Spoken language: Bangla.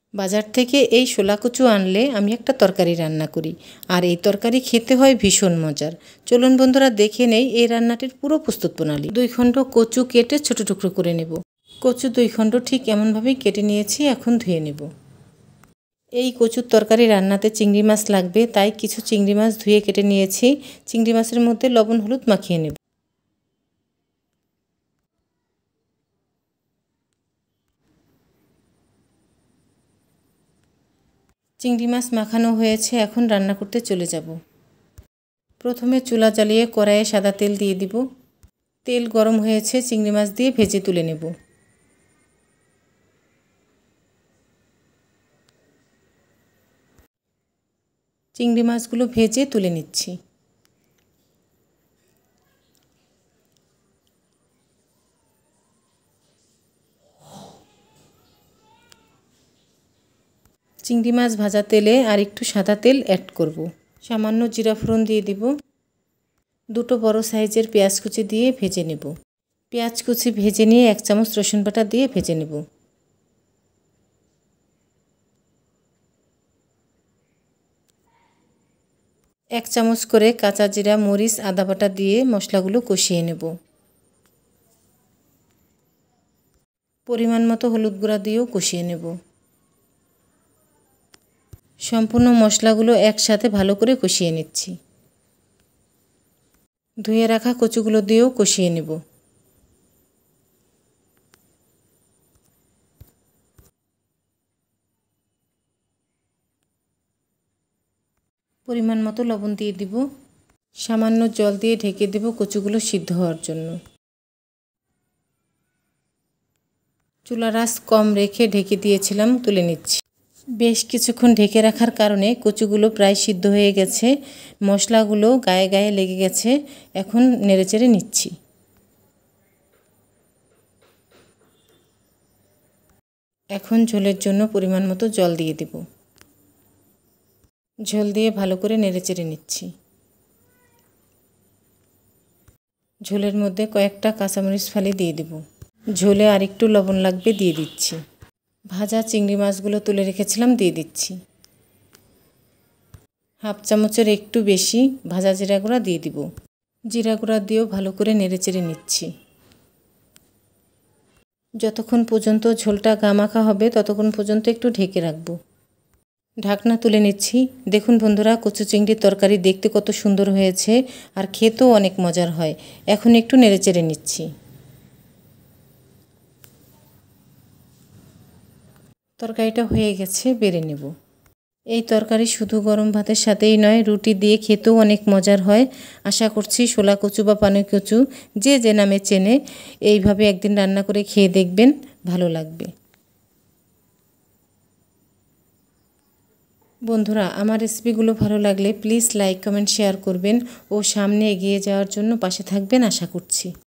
বাজার থেকে এই শোলা কচু আনলে আমি একটা তরকারি রান্না করি, আর এই তরকারি খেতে হয় ভীষণ মজার। চলুন বন্ধুরা দেখে নেই এই রান্নাটির পুরো প্রস্তুত প্রণালী। 2 খণ্ড কচু কেটে ছোট টুকরো করে নেব। কচু 2 খণ্ড ঠিক এমনভাবেই কেটে নিয়েছি, এখন ধুয়ে নেব। এই কচুর তরকারি রান্নাতে চিংড়ি মাছ লাগবে, তাই কিছু চিংড়ি মাছ ধুয়ে কেটে নিয়েছি। চিংড়ি মাছের মধ্যে লবণ হলুদ মাখিয়ে নেব। চিংড়ি মাছ মাখানো হয়েছে, এখন রান্না করতে চলে যাব। প্রথমে চুলা জ্বালিয়ে কড়াইয়ে সাদা তেল দিয়ে দিব। তেল গরম হয়েছে, চিংড়ি মাছ দিয়ে ভেজে তুলে নেব। চিংড়ি মাছগুলো ভেজে তুলে নিচ্ছি। চিংড়ি মাছ ভাজা তেলে আর একটু সাদা তেল অ্যাড করব। সামান্য জিরা ফোড়ন দিয়ে দিব। 2 বড় সাইজের পেঁয়াজ কুচি দিয়ে ভেজে নেব। পেঁয়াজ কুচি ভেজে নিয়ে 1 চামচ রসুন বাটা দিয়ে ভেজে নেব। এক চামচ করে কাঁচা জিরা, মরিচ, আদা বাটা দিয়ে মশলাগুলো কষিয়ে নেব। পরিমাণ মতো হলুদ গুঁড়া দিয়েও কষিয়ে নেব। সম্পূর্ণ মশলাগুলো একসাথে ভালো করে কষিয়ে নিচ্ছি। ধুয়ে রাখা কচুগুলো দিয়েও কষিয়ে নেব। পরিমাণ মতো লবণ দিয়ে দিব। সামান্য জল দিয়ে ঢেকে দেব কচুগুলো সিদ্ধ হওয়ার জন্য। চুলার আঁচ কম রেখে ঢেকে দিয়েছিলাম, তুলে নিচ্ছি। বেশ কিছুক্ষণ ঢেকে রাখার কারণে কচুগুলো প্রায় সিদ্ধ হয়ে গেছে, মশলাগুলো গায়ে গায়ে লেগে গেছে। এখন নেড়েচেড়ে নিচ্ছি। এখন ঝোলের জন্য পরিমাণ মতো জল দিয়ে দেব। ঝোল দিয়ে ভালো করে নেড়েচেড়ে নিচ্ছি। ঝোলের মধ্যে কয়েকটা কাঁচামরিচ ফালি দিয়ে দেব। ঝোলে আর একটু লবণ লাগবে, দিয়ে দিচ্ছি। ভাজা চিংড়ি মাছগুলো তুলে রেখেছিলাম, দিয়ে দিচ্ছি। হাফ চামচের একটু বেশি ভাজা জিরা গুঁড়া দিয়ে দিব। জিরা গুঁড়া দিয়েও ভালো করে নেড়েচেড়ে নিচ্ছি। যতক্ষণ পর্যন্ত ঝোলটা গামাখা হবে ততক্ষণ পর্যন্ত একটু ঢেকে রাখবো। ঢাকনা তুলে নিচ্ছি। দেখুন বন্ধুরা, কচু চিংড়ির তরকারি দেখতে কত সুন্দর হয়েছে, আর খেতেও অনেক মজার হয়। এখন একটু নেড়েচেড়ে নিচ্ছি। তরকারিটা হয়ে গেছে, বেড়ে নেব। এই তরকারি শুধু গরম ভাতের সাথেই নয়, রুটি দিয়ে খেতেও অনেক মজার হয়। আশা করছি শোলা কচু বা পানি কচু যে যে নামে চেনে, এইভাবে একদিন রান্না করে খেয়ে দেখবেন, ভালো লাগবে। বন্ধুরা, আমার রেসিপিগুলো ভালো লাগলে প্লিজ লাইক, কমেন্ট, শেয়ার করবেন ও সামনে এগিয়ে যাওয়ার জন্য পাশে থাকবেন আশা করছি।